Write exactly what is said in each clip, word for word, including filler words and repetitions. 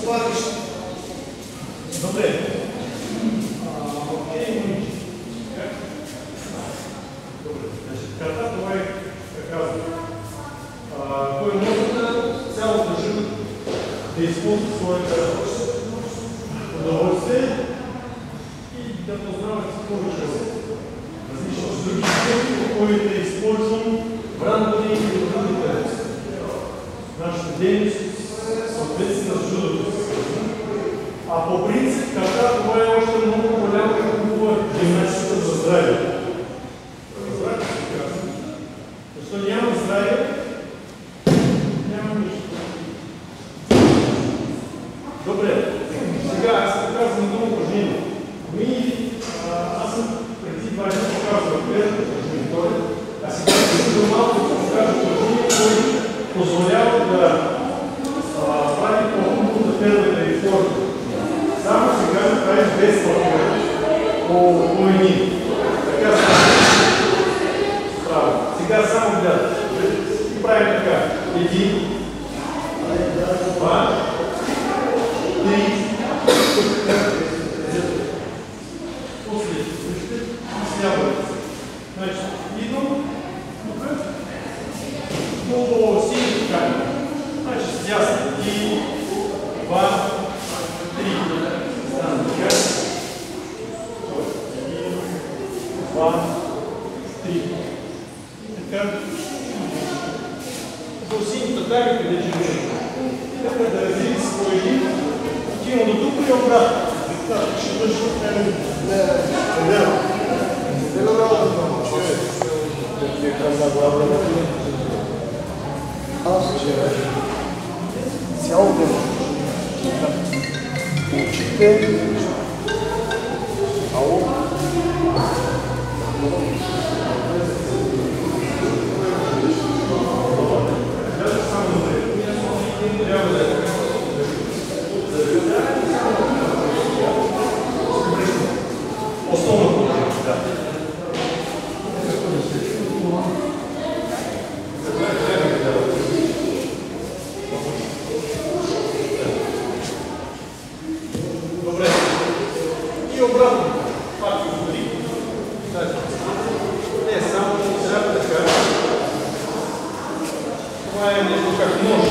платиш. Добре. Окей, добре. Карта, това е така казва. Кой може да цялото живот да използва своята удоволствие и да познава повече различни други степи, които използвам брандови и другите. Нашата дейност съответства с жудото. А по принцип, карта, това е още много голяма хубава гимнастика за здраве. Защото няма здраве, няма нищо. Добре, сега аз се показвам едно упражнение. Аз съм преди два дни показвам първото упражнение, а сега ще малко да покажа упражнение, което позволява да прави по-хубаво да първата и втората. Само сега да правиш без пътуване по едни. Така само. Сега само гледаш. И правим така. Един, два, три, после вижте и снявате. Значи, идвам тук по сини така. Значи с ясно. Един, два, три. Стана така. Един, два, три. Така. По сините дами, къде живеем. Така да развили с по един. Отивам до тук и обратно. Така, ще върши от мен. Не, не, не. Не, не, Аз че цяло ден учите, ало, основно, да. Добре. И обратно. Пак и отвори. Не, само че трябва така. Това е нещо как може.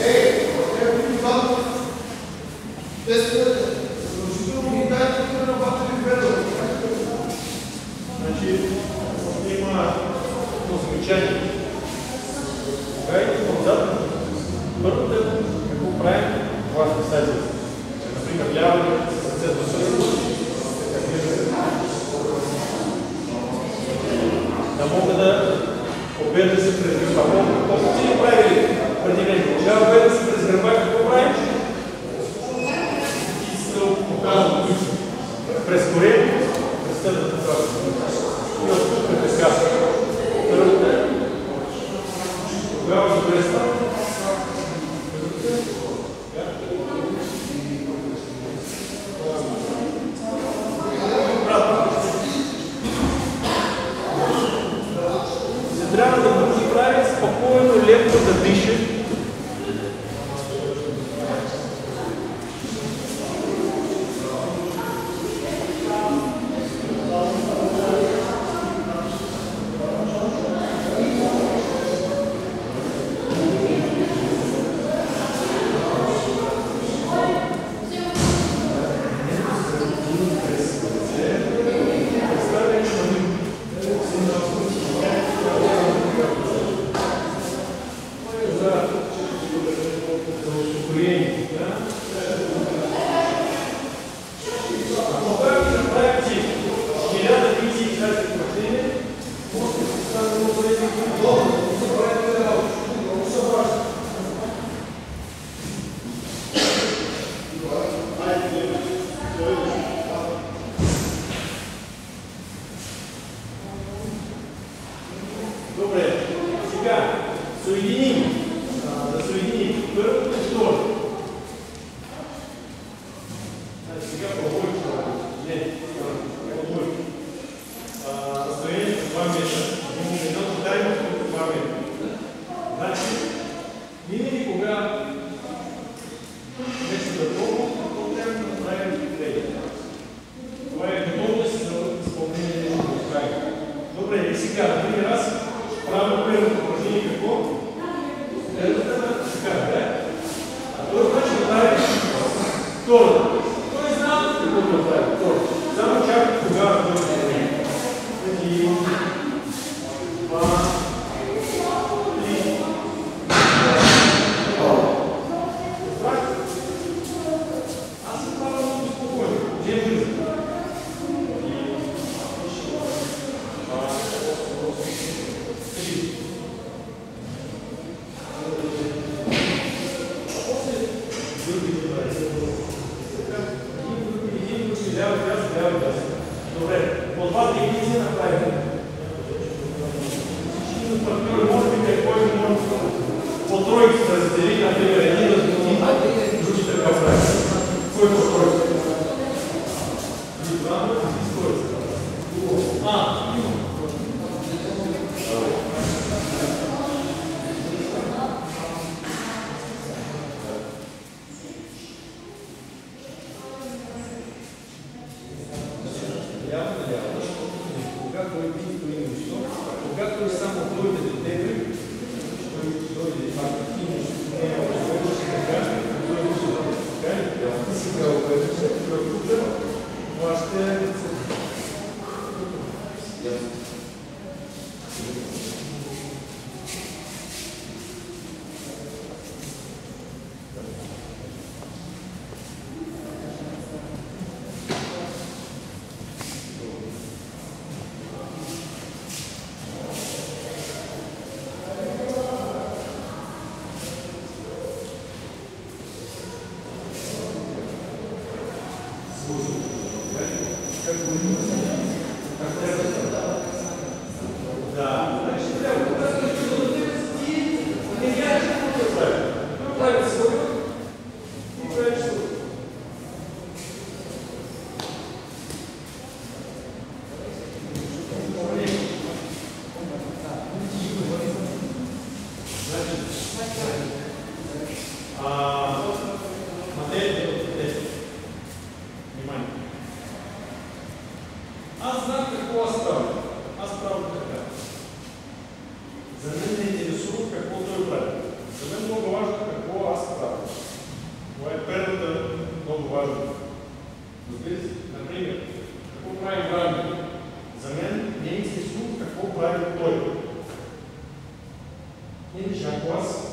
Добре,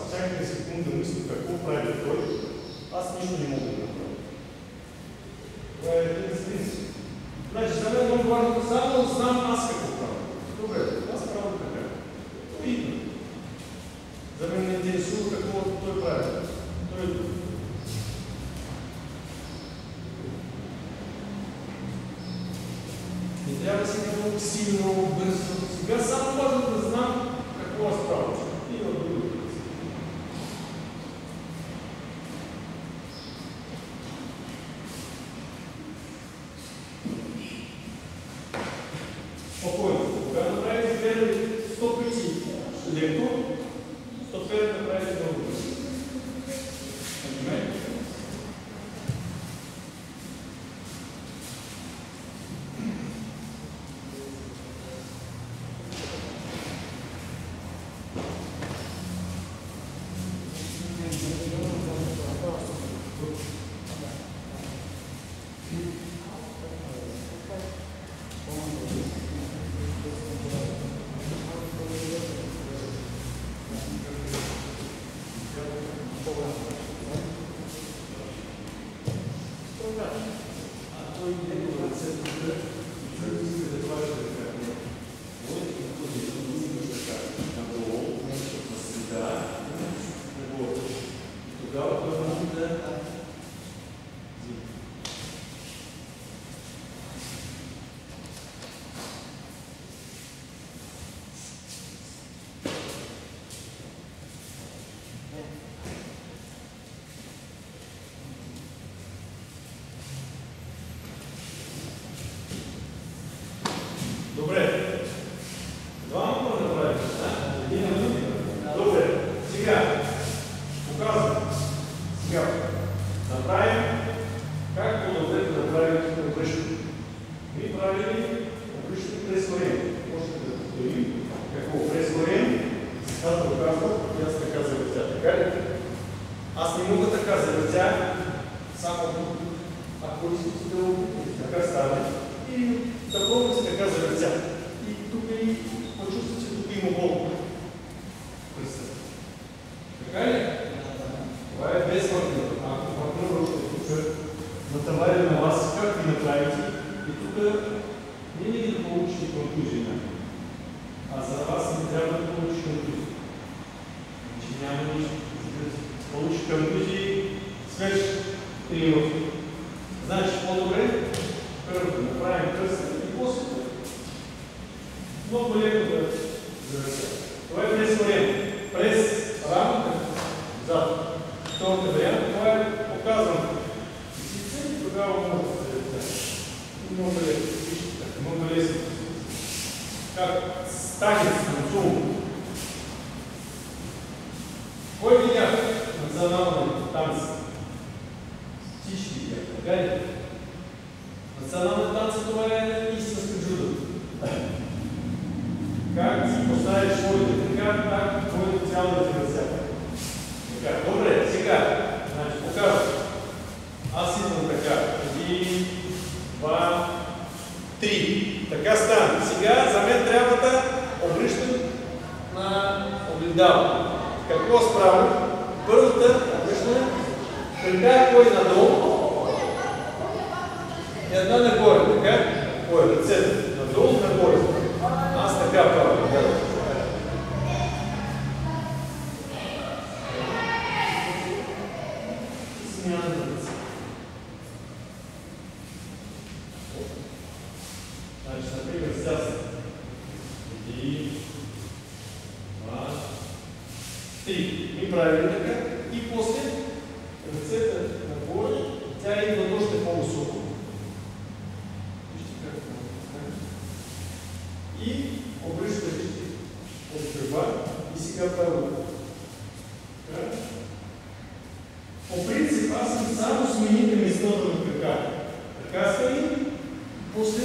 всяка секунда мисля какво прави той, аз нищо не мога да направя. Това е един принцип. Значи, за мен много важно, само знам аз какво правя. Добре, аз правя така. Видно. За мен не интересува какво той прави. Той е друг. Не трябва да си много силно, бързо. Сега само важно да знам какво аз правя. И в другото. Спокойно. Когато направите гледали сто пъти леко, сто пъти направите много бързо. Добре. Двама пъти да правим. Един на друг. Добре. Сега. Показвам. Сега. Направим как по-добре да направим обръщане. Ми правим обръщане през варен. Може да повторим какво през варен. Аз да казвам и аз така завъртя. Така ли? Аз не мога така завъртя, само ако искате да опитате. Така стане. И запълвам се така за ръця. И тук и почувствам, че тук има болка. Така ли? Това е без партньор. Ако партньор още тук натоваря на вас, как ви направите, и тук винаги да получите контузия. А за вас не трябва да получи контузия. Значи няма нищо. Да получи контузии, свеж тренировка. Значи по-добре първо да направим търсене и после. Много леко да завърся. Това е през вариант. През рамата зад. Втората вариант, това е показвам. И тогава може да се завърся. Много леко. Вижте така, много лесно. Как стане станцум. Кой видях националния танц? Всички видях, така ли? Националния танц това е истинска джудо. Как си поставиш своите така, так твоето цяло да ти разсява. Така, добре, сега, значи покажа. Аз идвам така. Един, два, три. Така стана. Сега за мен трябва да обръщам на огледало. Какво справя? Първата обръщане, кръга кой надолу, и една нагоре, така? Кой е ръцете? Надолу, нагоре. Аз така правя. Смяна на ръце. Значи, например, сега са. Един, два, три. Ми правим така и после ръцете нагоре, тя идва още по-високо. И обръщате от кръва и сега правя. По принцип, аз съм само смените местото на крака. Така стои, после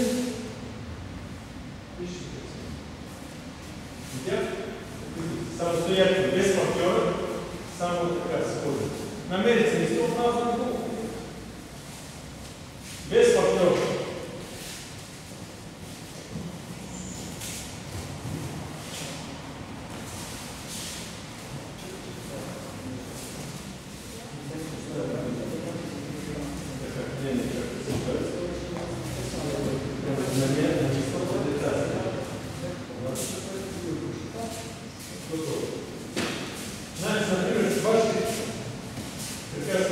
вижте как се. Видях? Самостоятелно, без партньора, само така се ходи. Намерите место, това е много. Без партньора.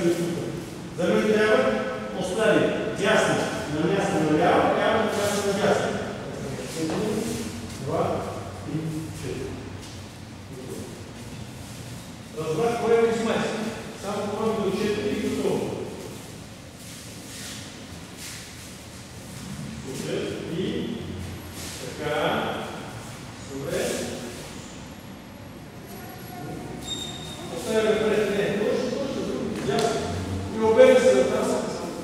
стои тук. За мен трябва остави дясно на място на ляво, ляво на място на дясно. Един, два, три, четири. Разбрах кое е смайс. Само това до четири и готово. Супер. И така. Добре. Поставяме пред не. Точно, точно. Ясно. И обеме се да тази.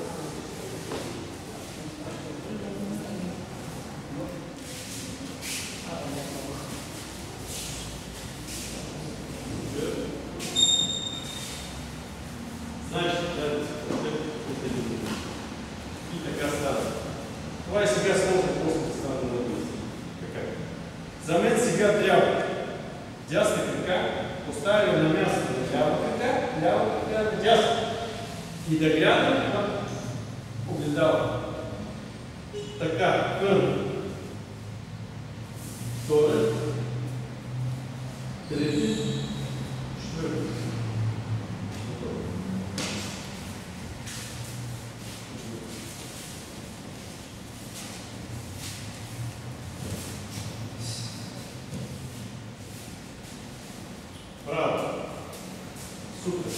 Знаеш, и така става. Това е сега сложно, просто да става на мисля. Така. За мен сега трябва дясна крака, поставяме на място на лява крака, лява крака на дясна. И да гледам на огледала. Така, първо, втори, трети, четвърти. Браво! Супер!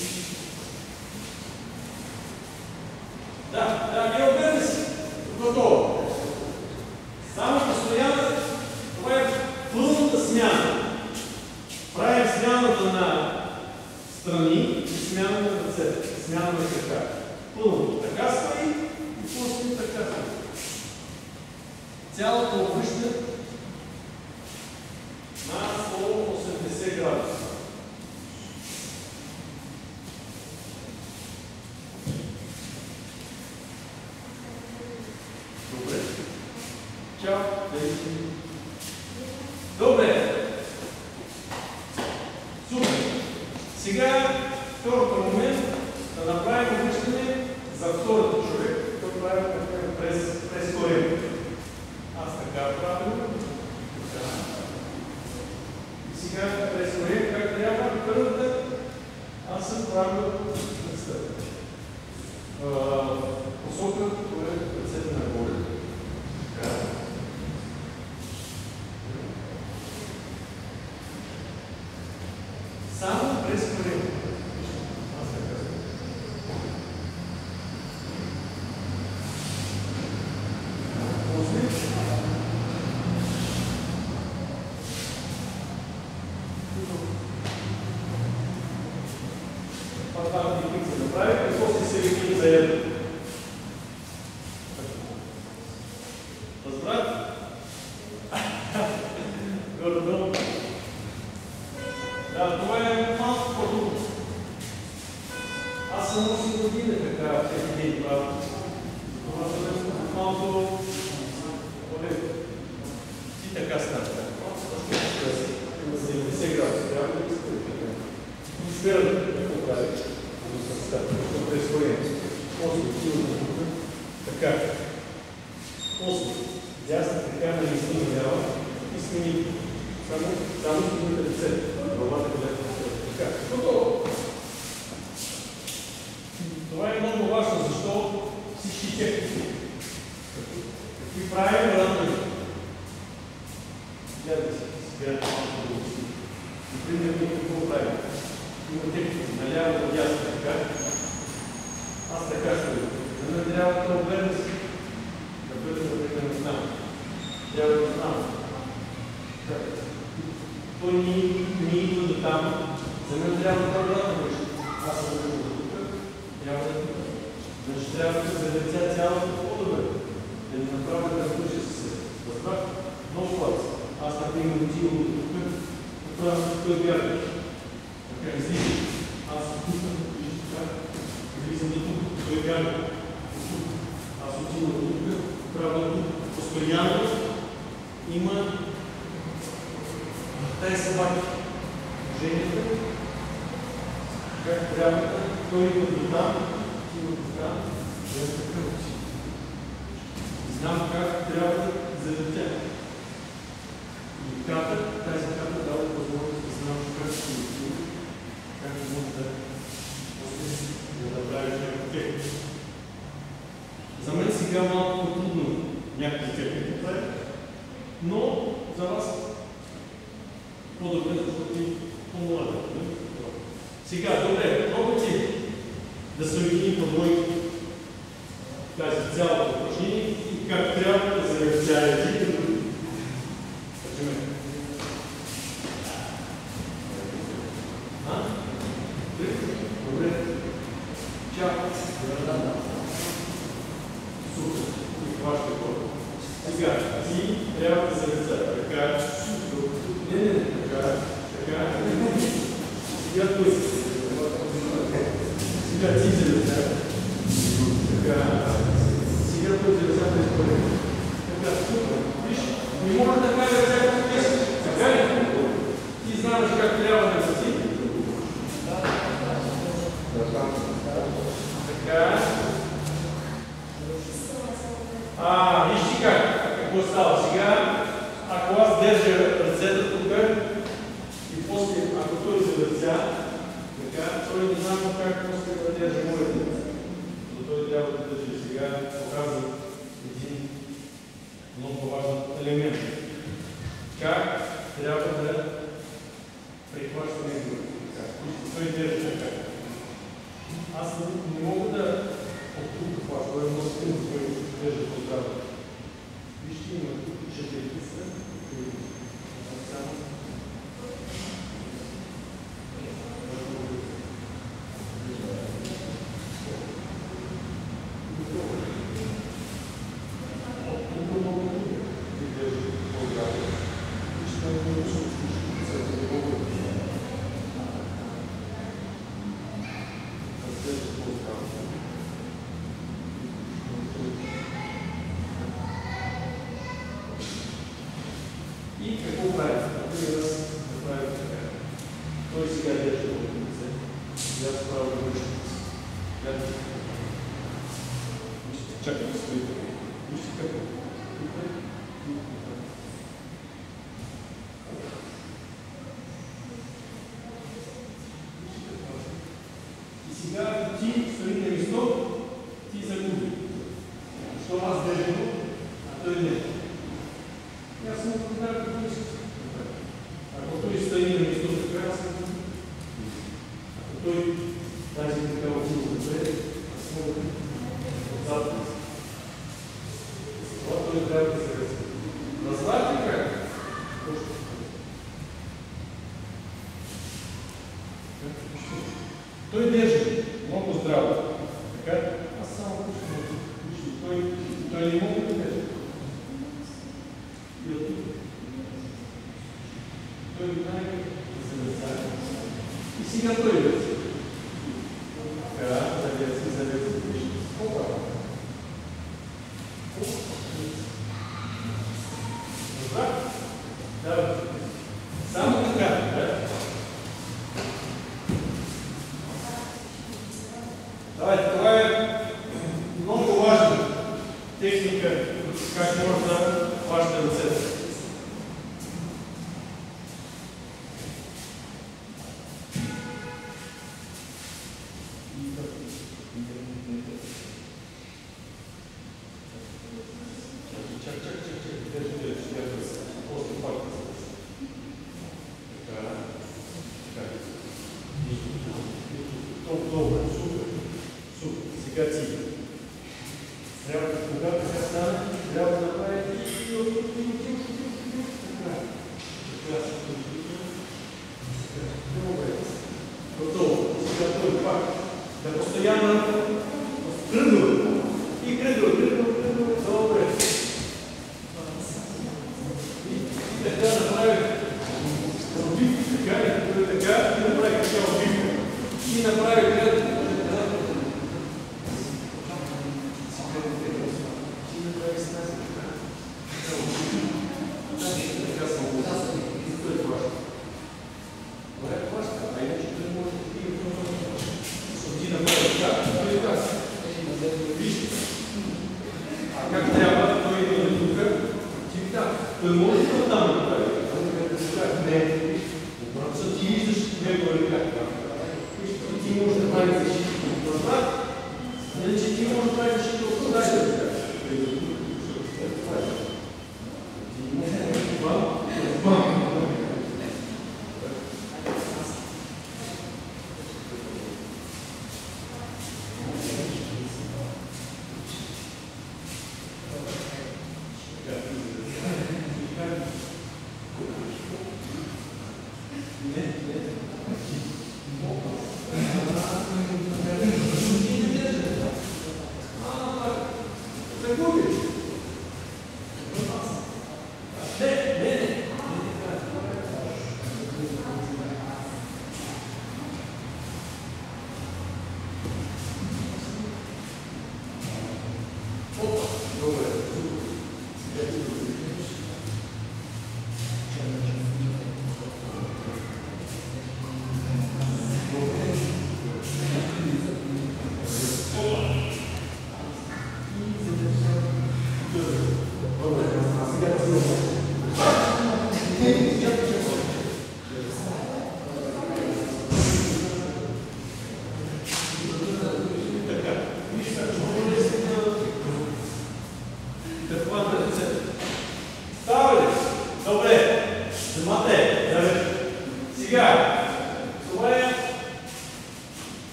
Да, да, не обърни се. Готово. Само постоянно, това е пълната смяна. Правим смяната на страни и смяна на ръцете, смяна на крака. Пълно. Така стои и после така стои. Цялото обръща на сто осемдесет градуса. Добре. Чао. Добре. Супер. Сега второто момент да направим обръщане за втората човек. Това правим през, през корем. Аз така правим. Така. И сега през корем как трябва първата аз съм правил посока, това е ръцете нагоре. Така. Само през корем. Аз така съм. После. Това тихник се направи, и после се викни заедно. Разбрат? Гордо. Да, това е малко по-трудно. Аз съм осем години така, всеки ден правя. Това съм малко по-лево. И така става. Има седемдесет градуса. Трябва да изпълни така. Изпълни какво прави. Така. После. Дясна така на измени лява и смени. Само, само смените лице. Главата гледате. Така. Готово. Това е много важно, защо всички техники. Какви правим ранни? Гледате се. Сега малко да си. Например, ние какво правим? Има техники. Наляво на дясна така. Аз така стоя. За мен трябва да обърна си. Да бъде да не знам. Трябва да знам. Той не идва до там. За мен трябва да обратно върши. Аз съм да го тук. Трябва да тук. Значи трябва да се залетя цялото по-добре. Да не направя да върши със себе. Разбрах? Много плац. Аз например отивам до тук. Правя тук вярваш. Така излиза. Аз тук. Влизам до тук. Той вярва. Аз отивам до тук. Правя тук. Постоянно има тези собаки. Жените, как трябва, той идва до там, идва до там, жената кръвчи. Знам как трябва да залетя. И ката, тази ката дава възможност да знам как ще отива, как може да, да направя Добре, пробвайте да се уединим по двойки тази цялото упражнение и как трябва да се разтяете. Добре. Чао. Супер. И това ще бъде. Сега, ти трябва да се разтяете. Така. Не, не, не. Така. Така. Сега той се. Сега ти се разтяете. Така. Сега той се разтяете. Така, супер. Виж, не може да кажа ръцете. Така ли? Ти знаеш как трябва да се си. Така. А, вижте как, какво става сега. Ако аз държа ръцете тук и после, ако той се ръця, така, той не знам как после да държа моите ръце. Но той трябва да държи сега, показва един много важен елемент. Как трябва да прихващаме друг. Той държи така. Аз не мога да оттук хваща, той е много силно, той държа по-здраво. Вижте, има тук четирите са. Само. И какво прави? Например, да прави така. Той сега държа в ръце. Сега справя да върши. Чакай да стои така. Вижте какво. И сега ти стои на место, ти загуби. Що аз държа, а той не. Аз съм отгода какво иска. Ако той стои на место, така аз съм. Ако той тази така отива напред, аз мога отзад. Това той трябва да се разпи. Разбрате как? Той държи много здраво. Така? Аз само пускам. Той, той не мога да държи. И от тук. Той знае да се разсади. И сега той ръце. Така, завеси, завеси. Опа. Добра? Да. Само така, да? Давайте, това е много важна техника, как може да хваща ръцете. Чак, чак, чак, чак, държи, държи, държи. После пак. Така, така. Толкова, супер, супер. Сега ти. Трябва, когато сега стане, трябва да направи и от тук, и от тук, и от тук, така. Така, добре. Готово. Сега той пак. Да постоянно кръгъл. И кръгъл, кръгъл, кръгъл. Добре. И така направи обик, така и така, и направи така обик. И направи кръгъл. Как трябва той да е тук? Той може да там да прави. Не. Просто ти виждаш негова ръка. Ти можеш да прави защита. Иначе ти можеш да прави защита от тази ръка.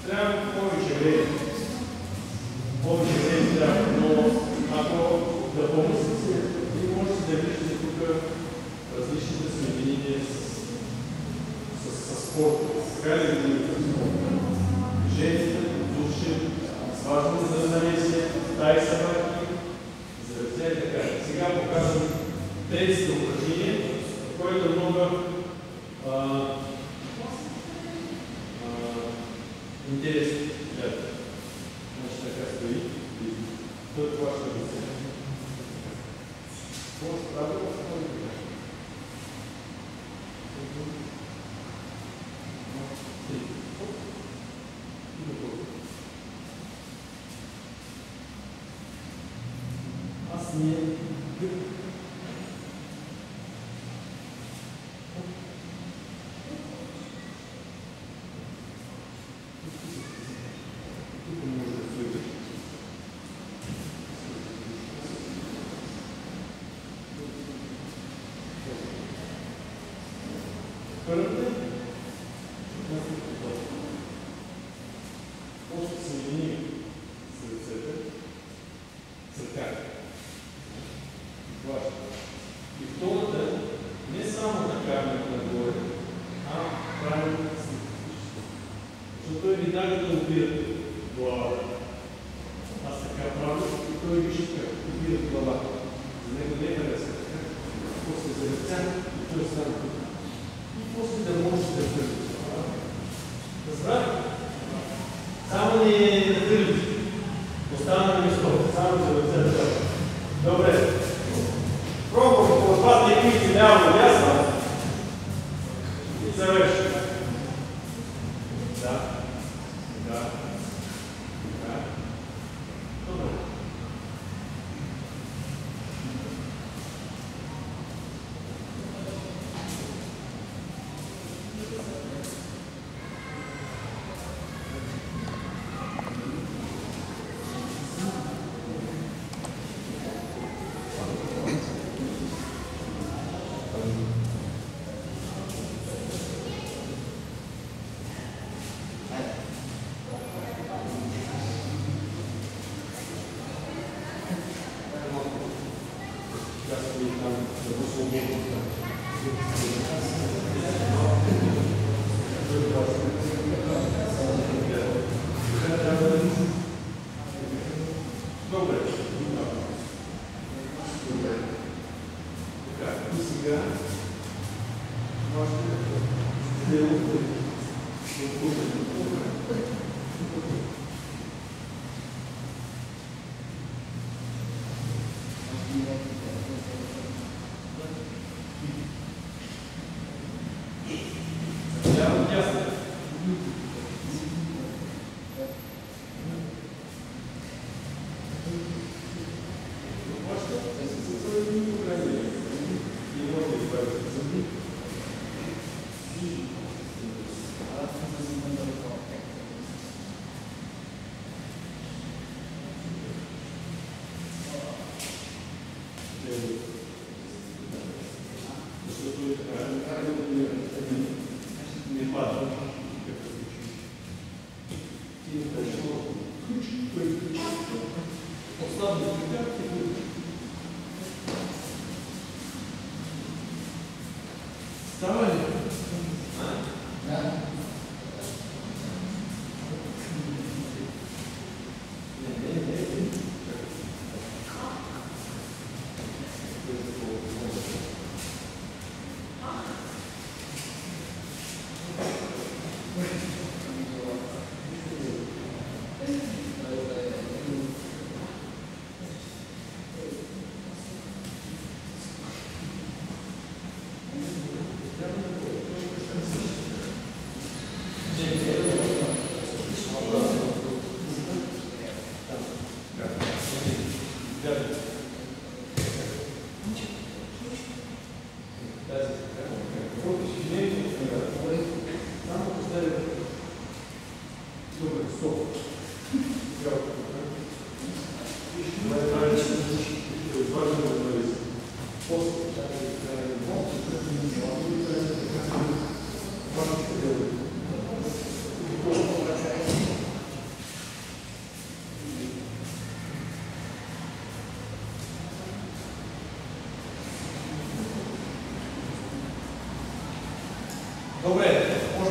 трябва повече време. Повече време трябва, но ако да помислите, вие можете да виждате тук различните съединения с спорта. Сега ли видите спорта? Жените, души, свързване за равновесие, таи събраки, за ръце и така. Сега показвам третите упражнения, което е много а, а, интересно. Значи така стои и той това ще го се. Това справя, това не го. Аз не първите, после съедини с ръцете, с ръката. И втората, не само накарането нагоре, а правим слизане. Защото той веднага да убира главата. Аз така правя и той вижда как убира главата. За него не е харесва така. После за ръца и той става тук. И после да може да търви. Разбрах? Само не да търви. Остана на место. Само за ръцата. Добре. Пробвам по два техники ляво и дясно и завършим. Да. Да. Да. Добре.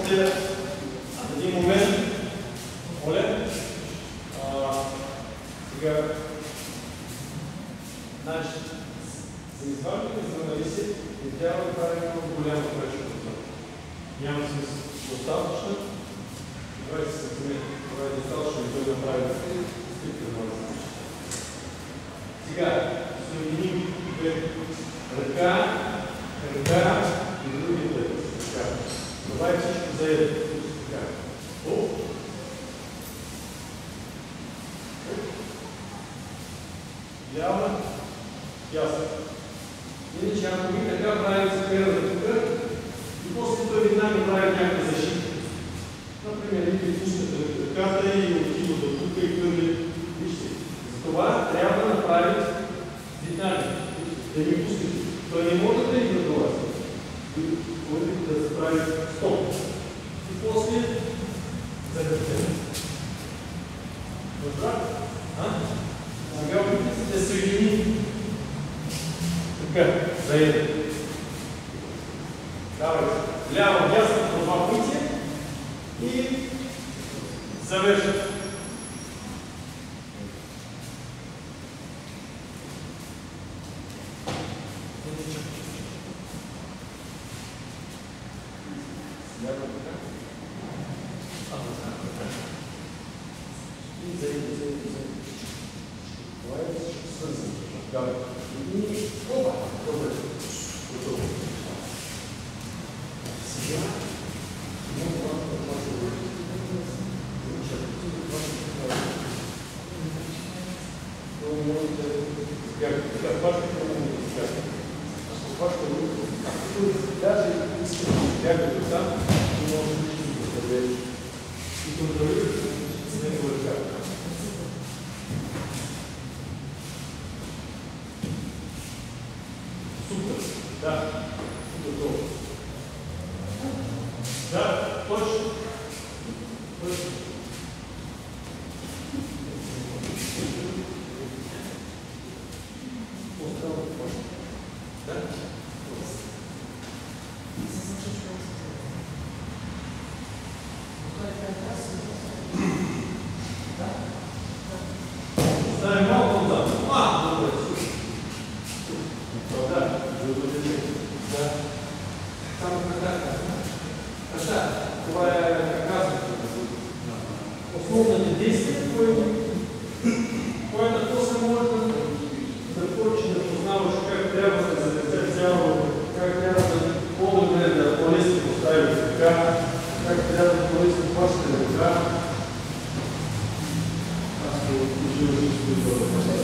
Можете в един момент, моля, сега, значи, за изваждане за анализи не трябва да правим много голяма грешка. Няма смисъл. Достатъчно. двайсет сантиметра. Това е достатъчно и той да прави стрикта анализ. Сега, съединим две ръка, ръка и другите ръка. Това е всичко заедно. Така. Оп. Лява, ясно. Иначе, ако ви така правим за пера тук, и после той веднага прави някаква защита. Например, ви пускате ръката и отива до тук и хвърли. Вижте, затова трябва да направим веднага. Да ми пускате. Той не може да идва до вас. Можете да се прави стоп. И после загъртете. Добре? А? Сега опитайте да съедини така, заедно. Давайте. Ляво, дясно, по два пъти и завършвате. И заедно, заедно, заедно. Това е свързано. И оба. Добре. Готово. Сега много малко това се върши. Това може да избягате. Така, пашката много да избягате. Ако пашката много да избягате, даже искате да избягате там, и може да избягате. И контролирате с него ръката. Супер. Да. Готово. Да, точно. Точно. Остава точно. Да? Ставим малко отзад. А, добре. Да, да. Само така. Така, това е така. Основните действия, които после може да почне да познаваш как трябва да заведе цяло, как трябва да по-добре да по-лесно постави така, как трябва да по-лесно паща ръка. Аз се отключил всичко и това да поставя.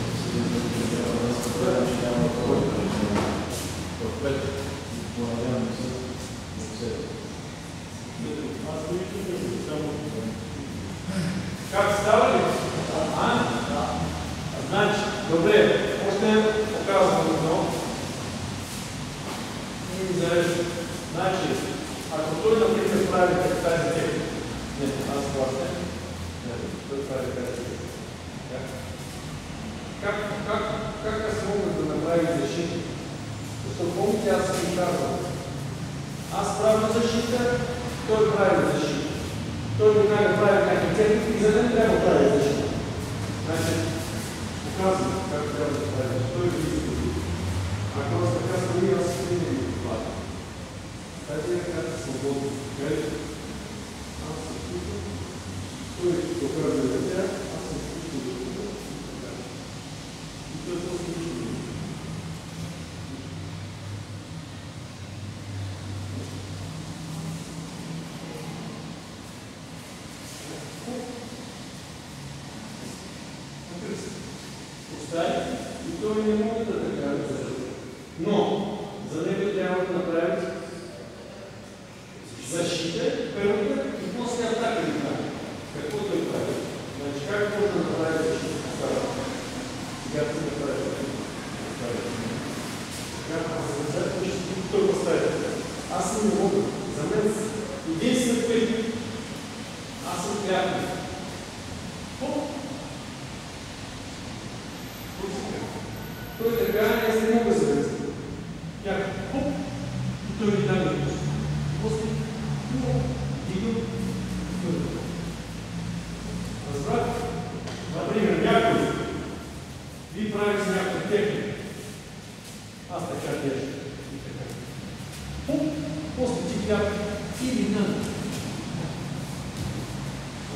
Как става ли? А? Значи, добре, още показвам едно. И зареждам. Значи, ако той, например, прави тази техника, не, аз плащам, той прави тази техника. Как, как, как аз мога да направя защита? Защото помните, аз съм казвам. Аз правя защита, той прави защита. Той веднага прави някакви техники и за да не трябва да прави защита. Значи, показвам как трябва да прави. Той ви изгледа. Ако аз така стои, аз не ви плата. Тази е как свободно. Аз съм чувствам. Той показва да тя, аз съм чувствам да тя. И той просто нищо не. И той не може да така да. Но за него трябва да направи защита, първата и после атака ли прави. Какво той прави? Значи как може да направи защита? Сега да се направи защита. Сега аз ще той поставя. Аз не мога. За мен единствено което аз съм приятел. Той така не се мога да завезе.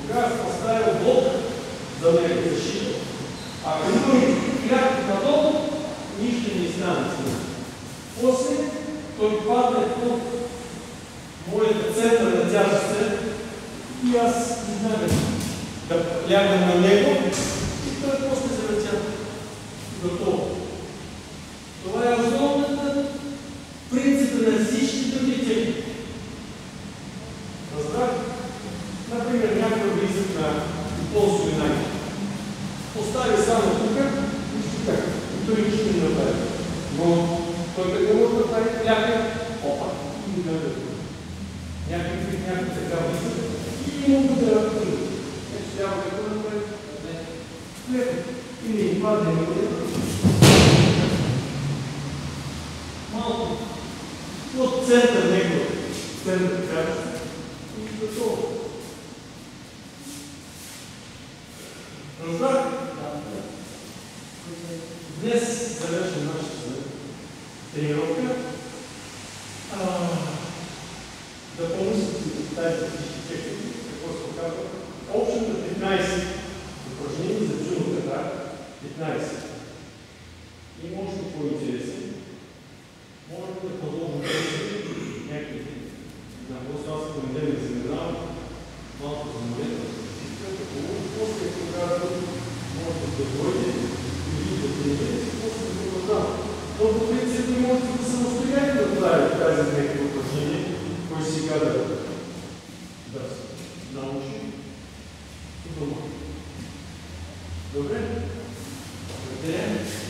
тогава съм поставил блок за него защита. Ако имам клятки надолу, нищо не стане. После той падне под моята център на тяжест и аз изнага да лягам на него и той после залетя. Готово. Това е основната принципа на всички други техники. Разбрах? Например, някой влизат на ползови наги. Постави само тук и ще така. И той нищо не направи. Но той като може да прави ляга, опа, и го даде тук. Някакви, някакви така влизат и могат да ръкнат. Ето трябва да го направи. Не. Или им падне на вода. Малко от център него, център тяжест и готово. Разбрах? Днес завършим нашата тренировка. Да помислите си тази всички техники, какво се оказва. Общото петнайсет упражнения за джуно ката, петнайсет. И може да по-интересен. Може да продължим някакви на просто аз понеделник заминавам, малко за момента. После когато може да дойде или да тренирате, после да продължава. Но по принцип не можете да самостоятелно да правите тази някакви упражнения, които сега да да научим дома. Добре? Добре.